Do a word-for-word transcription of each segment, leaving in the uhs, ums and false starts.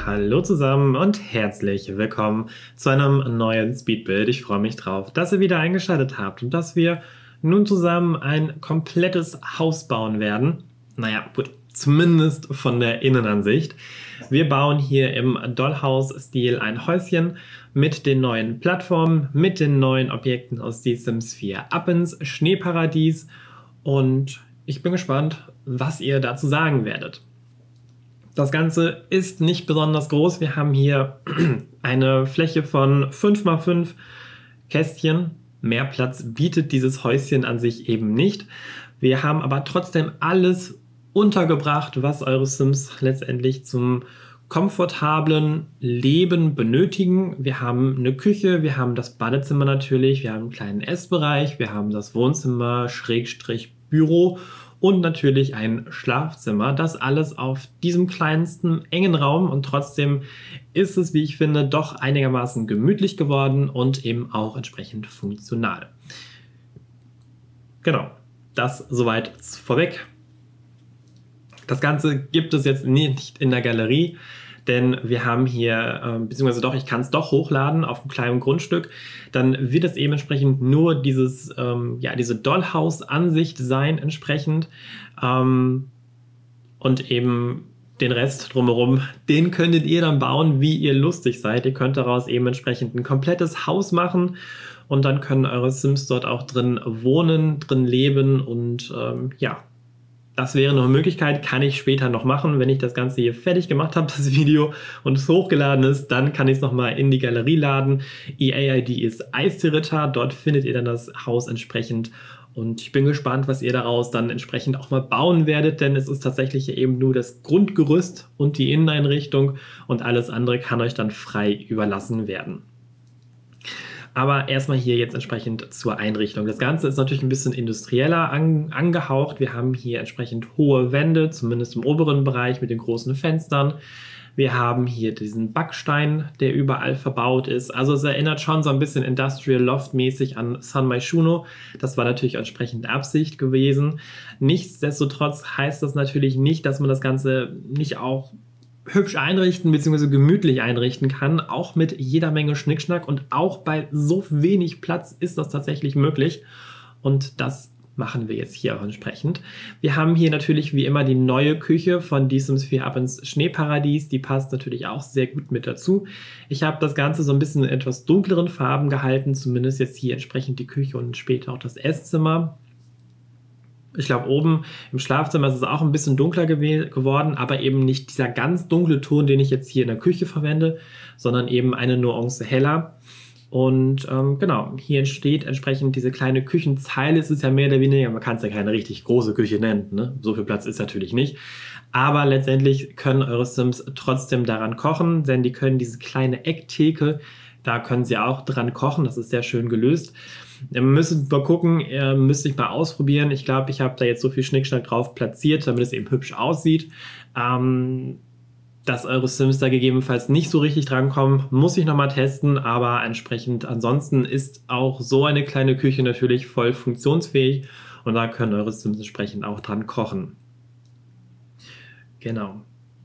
Hallo zusammen und herzlich willkommen zu einem neuen Speedbuild. Ich freue mich drauf, dass ihr wieder eingeschaltet habt und dass wir nun zusammen ein komplettes Haus bauen werden. Naja, gut, zumindest von der Innenansicht. Wir bauen hier im Dollhouse-Stil ein Häuschen mit den neuen Plattformen, mit den neuen Objekten aus Die Sims vier ab ins Schneeparadies und ich bin gespannt, was ihr dazu sagen werdet. Das Ganze ist nicht besonders groß. Wir haben hier eine Fläche von fünf mal fünf Kästchen. Mehr Platz bietet dieses Häuschen an sich eben nicht. Wir haben aber trotzdem alles untergebracht, was eure Sims letztendlich zum komfortablen Leben benötigen. Wir haben eine Küche, wir haben das Badezimmer natürlich, wir haben einen kleinen Essbereich, wir haben das Wohnzimmer, Schrägstrich Büro und natürlich ein Schlafzimmer. Das alles auf diesem kleinsten engen Raum und trotzdem ist es, wie ich finde, doch einigermaßen gemütlich geworden und eben auch entsprechend funktional. Genau, das soweit vorweg. Das Ganze gibt es jetzt nicht in der Galerie, denn wir haben hier, äh, beziehungsweise doch, ich kann es doch hochladen auf einem kleinen Grundstück, dann wird es eben entsprechend nur dieses, ähm, ja, diese Dollhouse-Ansicht sein entsprechend ähm, und eben den Rest drumherum, den könntet ihr dann bauen, wie ihr lustig seid. Ihr könnt daraus eben entsprechend ein komplettes Haus machen und dann können eure Sims dort auch drin wohnen, drin leben und ähm, ja, das wäre noch eine Möglichkeit, kann ich später noch machen. Wenn ich das Ganze hier fertig gemacht habe, das Video, und es hochgeladen ist, dann kann ich es nochmal in die Galerie laden. E A I D ist Eistierritter, dort findet ihr dann das Haus entsprechend. Und ich bin gespannt, was ihr daraus dann entsprechend auch mal bauen werdet, denn es ist tatsächlich eben nur das Grundgerüst und die Inneneinrichtung und alles andere kann euch dann frei überlassen werden. Aber erstmal hier jetzt entsprechend zur Einrichtung. Das Ganze ist natürlich ein bisschen industrieller an, angehaucht. Wir haben hier entsprechend hohe Wände, zumindest im oberen Bereich mit den großen Fenstern. Wir haben hier diesen Backstein, der überall verbaut ist. Also es erinnert schon so ein bisschen Industrial Loft-mäßig an San Myshuno. Das war natürlich entsprechend Absicht gewesen. Nichtsdestotrotz heißt das natürlich nicht, dass man das Ganze nicht auch hübsch einrichten bzw. gemütlich einrichten kann, auch mit jeder Menge Schnickschnack und auch bei so wenig Platz ist das tatsächlich möglich und das machen wir jetzt hier auch entsprechend. Wir haben hier natürlich wie immer die neue Küche von Die Sims vier ab ins Schneeparadies, die passt natürlich auch sehr gut mit dazu. Ich habe das Ganze so ein bisschen in etwas dunkleren Farben gehalten, zumindest jetzt hier entsprechend die Küche und später auch das Esszimmer. Ich glaube, oben im Schlafzimmer ist es auch ein bisschen dunkler gew geworden, aber eben nicht dieser ganz dunkle Ton, den ich jetzt hier in der Küche verwende, sondern eben eine Nuance heller. Und ähm, genau, hier entsteht entsprechend diese kleine Küchenzeile. Es ist ja mehr oder weniger, man kann es ja keine richtig große Küche nennen, ne? So viel Platz ist natürlich nicht. Aber letztendlich können eure Sims trotzdem daran kochen, denn die können diese kleine Ecktheke, da können sie auch dran kochen, das ist sehr schön gelöst. Ihr müsst mal gucken, ihr müsst sich mal ausprobieren. Ich glaube, ich habe da jetzt so viel Schnickschnack drauf platziert, damit es eben hübsch aussieht. Ähm, dass eure Sims da gegebenenfalls nicht so richtig drankommen, muss ich nochmal testen, aber entsprechend ansonsten ist auch so eine kleine Küche natürlich voll funktionsfähig und da können eure Sims entsprechend auch dran kochen. Genau.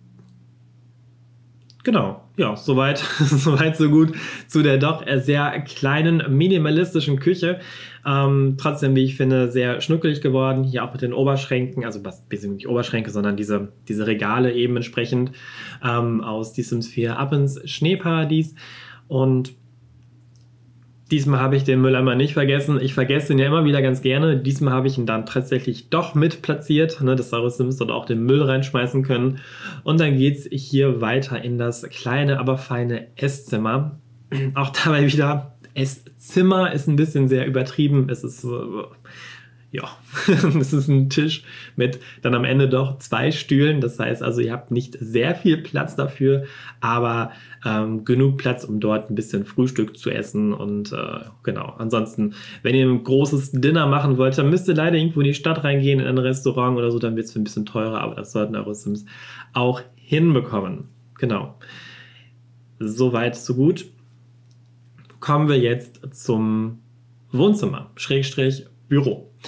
Genau, ja, soweit, soweit so gut zu der doch sehr kleinen, minimalistischen Küche. Ähm, trotzdem, wie ich finde, sehr schnuckelig geworden. Hier auch mit den Oberschränken, also was, nicht Oberschränke, sondern diese, diese Regale eben entsprechend ähm, aus Die Sims vier ab ins Schneeparadies. Und diesmal habe ich den Mülleimer nicht vergessen. Ich vergesse ihn ja immer wieder ganz gerne. Diesmal habe ich ihn dann tatsächlich doch mit platziert, ne, dass eure Sims dort auch den Müll reinschmeißen können. Und dann geht es hier weiter in das kleine, aber feine Esszimmer. Auch dabei wieder, Esszimmer ist ein bisschen sehr übertrieben. Es ist, äh, ja, es ist ein Tisch mit dann am Ende doch zwei Stühlen. Das heißt also, ihr habt nicht sehr viel Platz dafür, aber ähm, genug Platz, um dort ein bisschen Frühstück zu essen. Und äh, genau, ansonsten, wenn ihr ein großes Dinner machen wollt, dann müsst ihr leider irgendwo in die Stadt reingehen, in ein Restaurant oder so, dann wird es ein bisschen teurer, aber das sollten eure Sims auch hinbekommen. Genau. Soweit, so gut. Kommen wir jetzt zum Wohnzimmer, Schrägstrich Büro.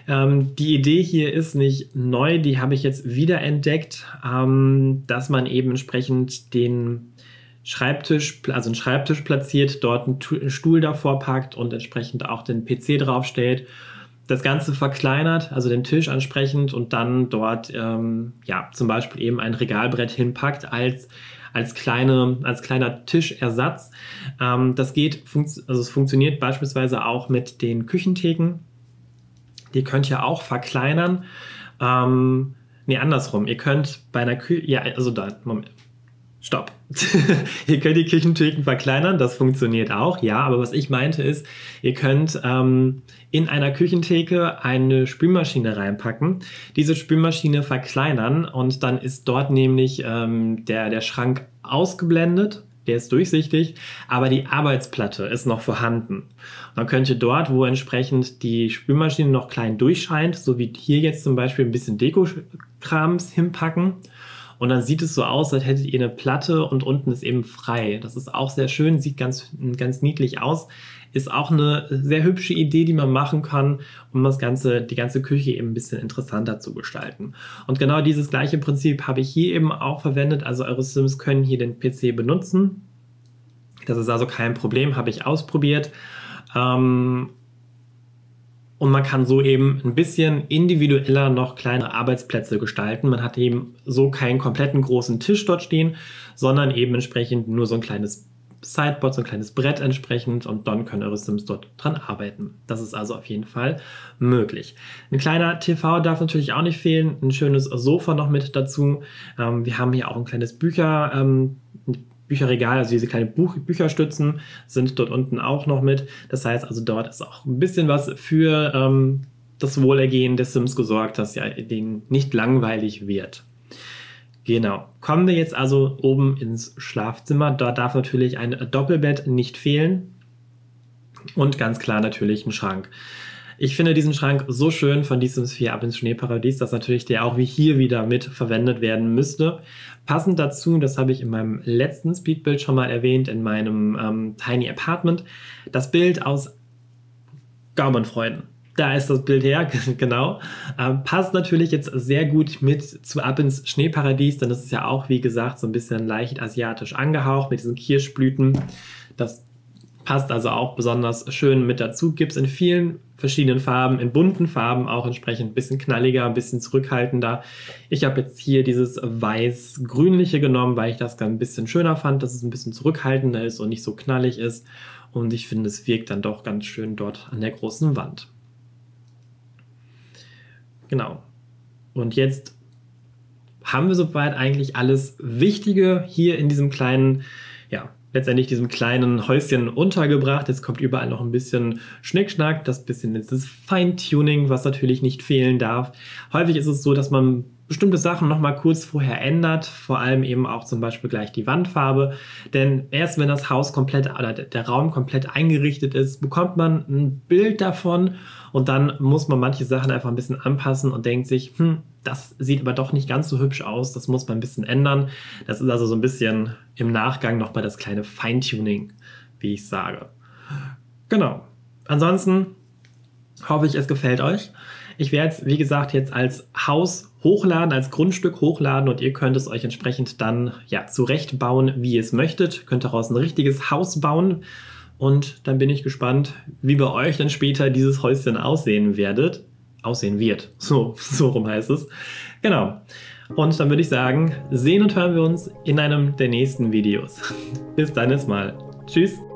Ähm, die Idee hier ist nicht neu, die habe ich jetzt wiederentdeckt, ähm, dass man eben entsprechend den Schreibtisch, also einen Schreibtisch platziert, dort einen Stuhl davor packt und entsprechend auch den P C draufstellt. Das Ganze verkleinert, also den Tisch ansprechend und dann dort ähm, ja, zum Beispiel eben ein Regalbrett hinpackt als, als, kleine, als kleiner Tischersatz. Ähm, das geht, also es funktioniert beispielsweise auch mit den Küchentheken. Die könnt ihr auch verkleinern. Ähm, nee, andersrum. Ihr könnt bei einer Küche, ja, also da, Moment. Stopp. Ihr könnt die Küchentheken verkleinern, das funktioniert auch, ja, aber was ich meinte ist, ihr könnt ähm, in einer Küchentheke eine Spülmaschine reinpacken, diese Spülmaschine verkleinern und dann ist dort nämlich ähm, der, der Schrank ausgeblendet, der ist durchsichtig, aber die Arbeitsplatte ist noch vorhanden. Und dann könnt ihr dort, wo entsprechend die Spülmaschine noch klein durchscheint, so wie hier jetzt zum Beispiel ein bisschen Deko-Krams hinpacken. Und dann sieht es so aus, als hättet ihr eine Platte und unten ist eben frei. Das ist auch sehr schön, sieht ganz, ganz niedlich aus. Ist auch eine sehr hübsche Idee, die man machen kann, um das Ganze, die ganze Küche eben ein bisschen interessanter zu gestalten. Und genau dieses gleiche Prinzip habe ich hier eben auch verwendet. Also eure Sims können hier den P C benutzen. Das ist also kein Problem, habe ich ausprobiert. Ähm, Und man kann so eben ein bisschen individueller noch kleine Arbeitsplätze gestalten. Man hat eben so keinen kompletten großen Tisch dort stehen, sondern eben entsprechend nur so ein kleines Sideboard, so ein kleines Brett entsprechend und dann können eure Sims dort dran arbeiten. Das ist also auf jeden Fall möglich. Ein kleiner T V darf natürlich auch nicht fehlen, ein schönes Sofa noch mit dazu. Ähm, wir haben hier auch ein kleines Bücher, ähm, Bücherregal, also diese kleinen Buch Bücherstützen sind dort unten auch noch mit. Das heißt also, dort ist auch ein bisschen was für ähm, das Wohlergehen des Sims gesorgt, dass ja denen nicht langweilig wird. Genau. Kommen wir jetzt also oben ins Schlafzimmer. Dort darf natürlich ein Doppelbett nicht fehlen und ganz klar natürlich ein Schrank. Ich finde diesen Schrank so schön von Die Sims vier Ab ins Schneeparadies, dass natürlich der auch wie hier wieder mit verwendet werden müsste. Passend dazu, das habe ich in meinem letzten Speedbild schon mal erwähnt, in meinem ähm, Tiny Apartment, das Bild aus Gaumenfreuden. Da ist das Bild her, genau. Ähm, passt natürlich jetzt sehr gut mit zu Ab ins Schneeparadies, denn das ist ja auch, wie gesagt, so ein bisschen leicht asiatisch angehaucht mit diesen Kirschblüten. Das passt also auch besonders schön mit dazu. Gibt es in vielen verschiedenen Farben, in bunten Farben auch entsprechend ein bisschen knalliger, ein bisschen zurückhaltender. Ich habe jetzt hier dieses weiß-grünliche genommen, weil ich das ein bisschen schöner fand, dass es ein bisschen zurückhaltender ist und nicht so knallig ist. Und ich finde, es wirkt dann doch ganz schön dort an der großen Wand. Genau. Und jetzt haben wir soweit eigentlich alles Wichtige hier in diesem kleinen, ja, letztendlich diesem kleinen Häuschen untergebracht. Jetzt kommt überall noch ein bisschen Schnickschnack, das bisschen ist das Feintuning, was natürlich nicht fehlen darf. Häufig ist es so, dass man bestimmte Sachen noch mal kurz vorher ändert, vor allem eben auch zum Beispiel gleich die Wandfarbe, denn erst wenn das Haus komplett oder der Raum komplett eingerichtet ist, bekommt man ein Bild davon und dann muss man manche Sachen einfach ein bisschen anpassen und denkt sich, hm, das sieht aber doch nicht ganz so hübsch aus, das muss man ein bisschen ändern. Das ist also so ein bisschen im Nachgang nochmal das kleine Feintuning, wie ich sage. Genau. Ansonsten hoffe ich, es gefällt euch. Ich werde es, wie gesagt, jetzt als Haus hochladen, als Grundstück hochladen und ihr könnt es euch entsprechend dann ja, zurechtbauen, wie ihr es möchtet. Könnt daraus ein richtiges Haus bauen und dann bin ich gespannt, wie bei euch dann später dieses Häuschen aussehen werdet. Aussehen wird. So, so rum heißt es. Genau. Und dann würde ich sagen, sehen und hören wir uns in einem der nächsten Videos. Bis dann erstmal. Tschüss.